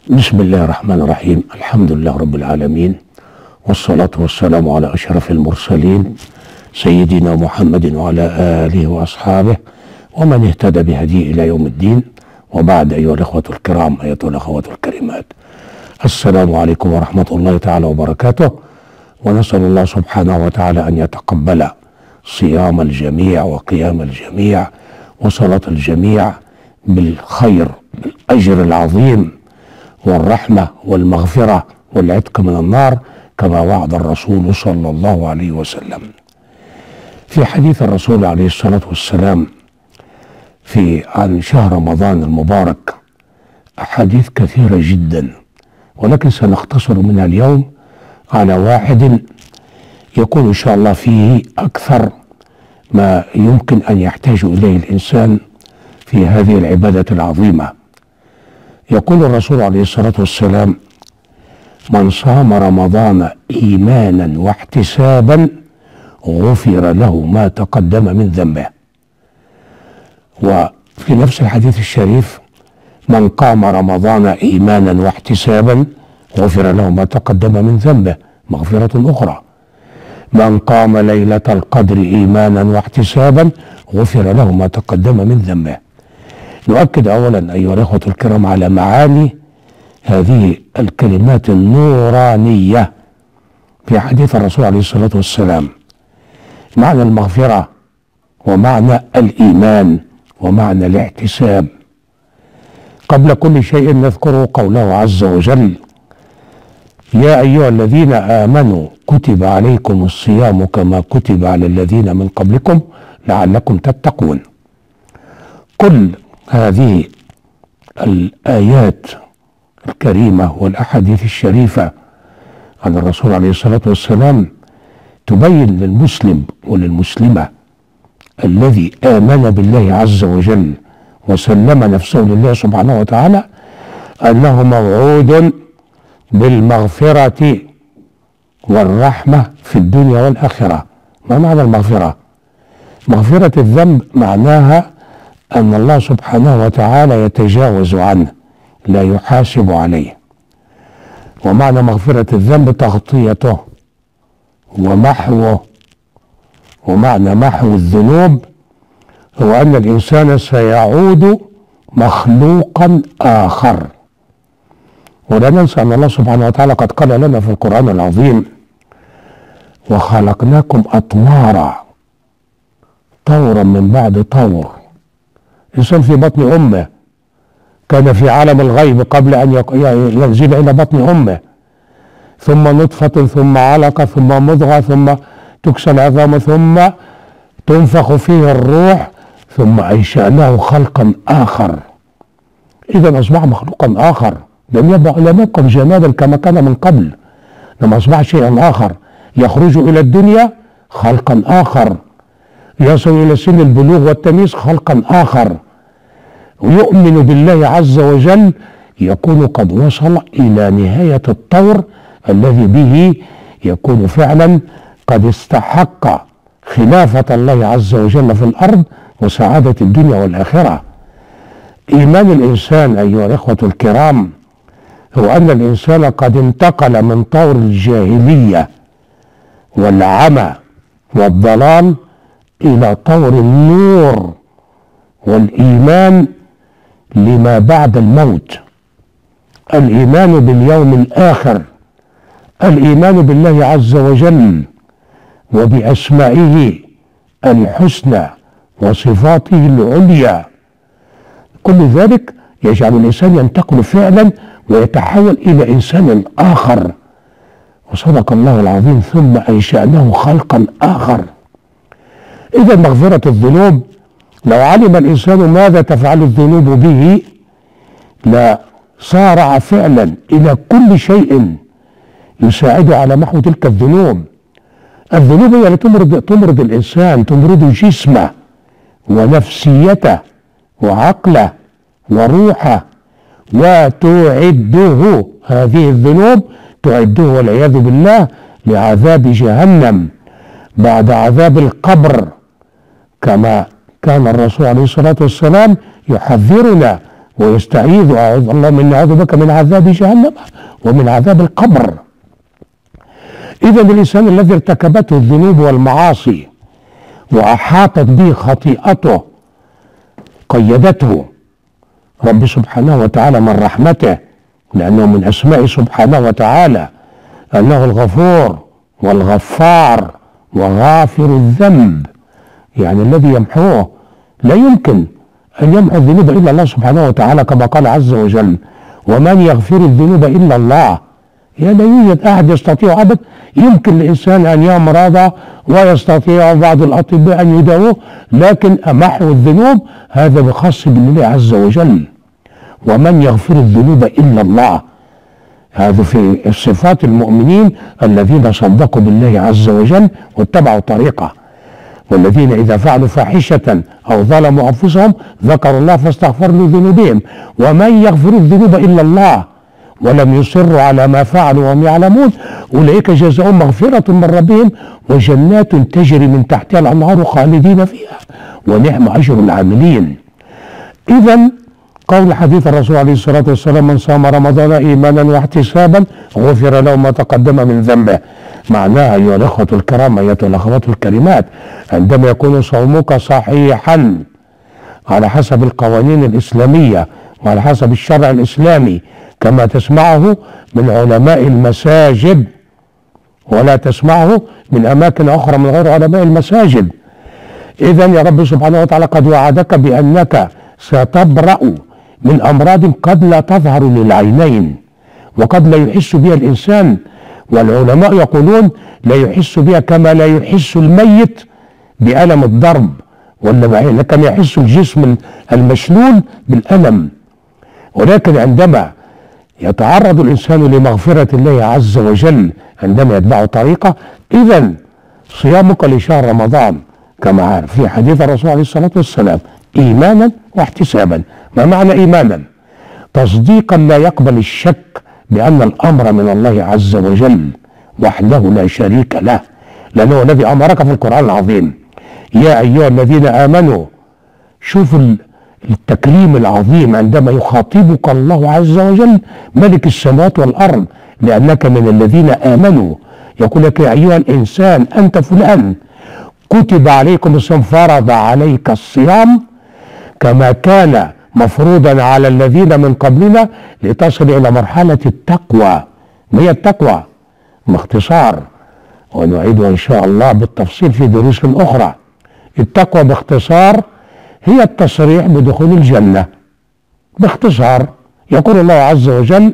بسم الله الرحمن الرحيم. الحمد لله رب العالمين، والصلاة والسلام على أشرف المرسلين سيدنا محمد وعلى آله وأصحابه ومن اهتدى بهديه إلى يوم الدين. وبعد، أيها الإخوة الكرام، أيتها الأخوات الكريمات، السلام عليكم ورحمة الله تعالى وبركاته. ونسأل الله سبحانه وتعالى أن يتقبل صيام الجميع وقيام الجميع وصلاة الجميع بالخير، بالأجر العظيم والرحمة والمغفرة والعتق من النار، كما وعد الرسول صلى الله عليه وسلم. في حديث الرسول عليه الصلاة والسلام عن شهر رمضان المبارك أحاديث كثيرة جدا، ولكن سنختصر منها اليوم على واحد يكون إن شاء الله فيه أكثر ما يمكن أن يحتاج إليه الإنسان في هذه العبادة العظيمة. يقول الرسول عليه الصلاة والسلام: من صام رمضان إيمانا واحتسابا غفر له ما تقدم من ذنبه. وفي نفس الحديث الشريف: من قام رمضان إيمانا واحتسابا غفر له ما تقدم من ذنبه، مغفرة أخرى. من قام ليلة القدر إيمانا واحتسابا غفر له ما تقدم من ذنبه. نؤكد أولا أيها الأخوة الكرام على معاني هذه الكلمات النورانية في حديث الرسول عليه الصلاة والسلام: معنى المغفرة، ومعنى الإيمان، ومعنى الاحتساب. قبل كل شيء نذكر قوله عز وجل: يا أيها الذين آمنوا كتب عليكم الصيام كما كتب على الذين من قبلكم لعلكم تتقون. كل هذه الآيات الكريمة والأحاديث الشريفة عن الرسول عليه الصلاة والسلام تبين للمسلم وللمسلمة الذي آمن بالله عز وجل وسلم نفسه لله سبحانه وتعالى أنه موعود بالمغفرة والرحمة في الدنيا والآخرة. ما معنى المغفرة؟ مغفرة الذنب معناها أن الله سبحانه وتعالى يتجاوز عنه، لا يحاسب عليه. ومعنى مغفرة الذنب تغطيته ومحوه. ومعنى محو الذنوب هو أن الإنسان سيعود مخلوقا آخر. ولا ننسى أن الله سبحانه وتعالى قد قال لنا في القرآن العظيم: وخلقناكم أطوارا، طورا من بعد طور. الإنسان في بطن أمه كان في عالم الغيب قبل أن ينزل إلى بطن أمه، ثم نطفة، ثم علقة، ثم مضغة، ثم تكسى العظام، ثم تنفخ فيه الروح، ثم أنشأناه خلقا آخر. إذا أصبح مخلوقا آخر، لم يبقى جمادا كما كان من قبل، لما أصبح شيئا آخر يخرج إلى الدنيا خلقا آخر، يصل إلى سن البلوغ والتمييز خلقا آخر، ويؤمن بالله عز وجل يكون قد وصل إلى نهاية الطور الذي به يكون فعلا قد استحق خلافة الله عز وجل في الأرض وسعادة الدنيا والآخرة. إيمان الإنسان أيها الإخوة الكرام هو أن الإنسان قد انتقل من طور الجاهلية والعمى والضلال إلى طور النور والإيمان لما بعد الموت، الإيمان باليوم الآخر، الإيمان بالله عز وجل وبأسمائه الحسنى وصفاته العليا. كل ذلك يجعل الإنسان ينتقل فعلا ويتحول إلى إنسان آخر. وصدق الله العظيم: ثم أنشأناه خلقا آخر. إذا مغفرة الذنوب، لو علم الإنسان ماذا تفعل الذنوب به لصارع فعلا إلى كل شيء يساعده على محو تلك الذنوب. الذنوب هي اللي تمرض الإنسان، تمرض جسمه ونفسيته وعقله وروحه، وتعده هذه الذنوب تعده والعياذ بالله لعذاب جهنم بعد عذاب القبر، كما كان الرسول عليه الصلاة والسلام يحذرنا ويستعيذ أعوذ الله من أعوذ بك من عذاب جهنم ومن عذاب القبر. إذا الإنسان الذي ارتكبته الذنوب والمعاصي وأحاطت به خطيئته قيدته رب سبحانه وتعالى من رحمته، لأنه من أسماء سبحانه وتعالى أنه الغفور والغفار وغافر الذنب، يعني الذي يمحوه. لا يمكن أن يمحو الذنوب إلا الله سبحانه وتعالى، كما قال عز وجل: ومن يغفر الذنوب إلا الله. يعني لا يوجد أحد يستطيع أبدا. يمكن للإنسان أن يمرض ويستطيع بعض الأطباء أن يداووه، لكن محو الذنوب هذا بخاص بالله عز وجل. ومن يغفر الذنوب إلا الله، هذا في صفات المؤمنين الذين صدقوا بالله عز وجل واتبعوا طريقه. والذين إذا فعلوا فاحشة أو ظلموا أنفسهم ذكروا الله فاستغفروا لذنوبهم ومن يغفر الذنوب إلا الله ولم يصروا على ما فعلوا وهم يعلمون أولئك جزاؤهم مغفرة من ربهم وجنات تجري من تحتها الأنهار خالدين فيها ونعم أجر العاملين. إذا قول حديث الرسول عليه الصلاة والسلام: من صام رمضان إيمانا واحتسابا غفر له ما تقدم من ذنبه. معناها أيها الأخوة الكرام، أيتها الأخوات الكريمات، عندما يكون صومك صحيحا على حسب القوانين الإسلامية وعلى حسب الشرع الإسلامي كما تسمعه من علماء المساجد ولا تسمعه من أماكن أخرى من غير علماء المساجد، إذا يا رب سبحانه وتعالى قد وعدك بأنك ستبرأ من أمراض قد لا تظهر للعينين وقد لا يحس بها الإنسان، والعلماء يقولون لا يحس بها كما لا يحس الميت بألم الضرب ولا كما يحس الجسم المشلول بالألم. ولكن عندما يتعرض الإنسان لمغفرة الله عز وجل عندما يتبع طريقه، إذا صيامك لشهر رمضان كما في حديث الرسول عليه الصلاة والسلام إيمانا واحتسابا. ما معنى إيمانا؟ تصديقا لا يقبل الشك بأن الأمر من الله عز وجل وحده لا شريك له، لأنه الذي أمرك في القرآن العظيم: يا أيها الذين آمنوا. شوف التكريم العظيم عندما يخاطبك الله عز وجل ملك السماوات والأرض لأنك من الذين آمنوا، يقول لك: يا أيها الإنسان أنت فلان كتب عليكم الصيام، فرض عليك الصيام كما كان مفروضا على الذين من قبلنا لتصل إلى مرحلة التقوى. ما هي التقوى؟ باختصار، ونعيدها إن شاء الله بالتفصيل في دروس أخرى. التقوى باختصار هي التصريح بدخول الجنة. باختصار يقول الله عز وجل: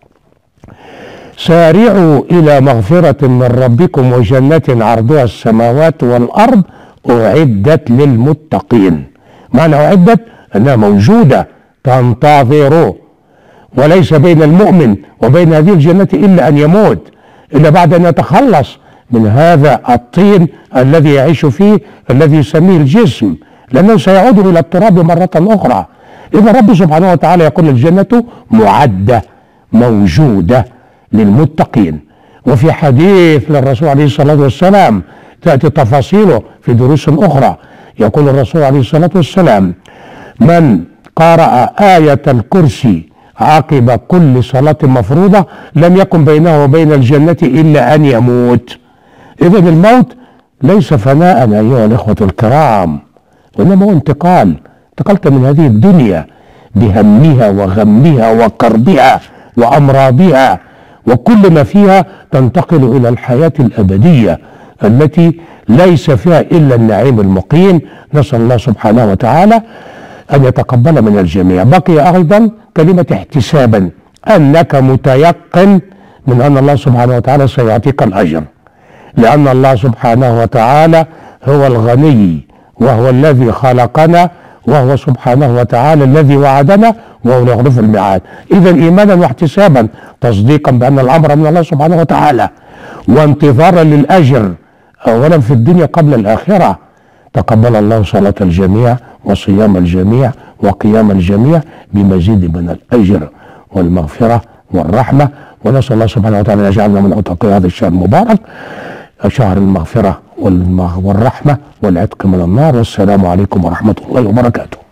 سارعوا إلى مغفرة من ربكم وجنة عرضها السماوات والأرض أعدت للمتقين. معنى أعدت أنها موجودة تنتظر، وليس بين المؤمن وبين هذه الجنة إلا أن يموت، إلا بعد أن يتخلص من هذا الطين الذي يعيش فيه الذي يسميه الجسم، لأنه سيعود إلى التراب مرة أخرى. إذا رب سبحانه وتعالى يقول: الجنة معدة موجودة للمتقين. وفي حديث للرسول عليه الصلاة والسلام تأتي تفاصيله في دروس أخرى، يقول الرسول عليه الصلاة والسلام: من قرأ آية الكرسي عقب كل صلاة مفروضة لم يكن بينه وبين الجنة إلا أن يموت. إذن الموت ليس فناء أيها الإخوة الكرام، وإنما هو انتقال. انتقلت من هذه الدنيا بهمها وغمها وكربها وأمراضها وكل ما فيها، تنتقل إلى الحياة الأبدية التي ليس فيها إلا النعيم المقيم. نسأل الله سبحانه وتعالى أن يتقبل من الجميع. بقي أيضا كلمة احتسابا، أنك متيقن من أن الله سبحانه وتعالى سيعطيك الأجر، لأن الله سبحانه وتعالى هو الغني وهو الذي خلقنا وهو سبحانه وتعالى الذي وعدنا وهو لا يخلف الميعاد. إذا إيمانا واحتسابا، تصديقا بأن الأمر من الله سبحانه وتعالى، وانتظارا للأجر أولا في الدنيا قبل الآخرة. تقبل الله صلاة الجميع وصيام الجميع وقيام الجميع بمزيد من الأجر والمغفرة والرحمة. ونسأل الله سبحانه وتعالى أن يجعلنا من أتقي هذا الشهر المبارك، شهر المغفرة والرحمة والعتق من النار. والسلام عليكم ورحمة الله وبركاته.